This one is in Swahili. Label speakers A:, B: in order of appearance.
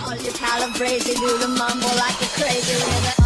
A: You calibrate, you do the mumble like a crazy with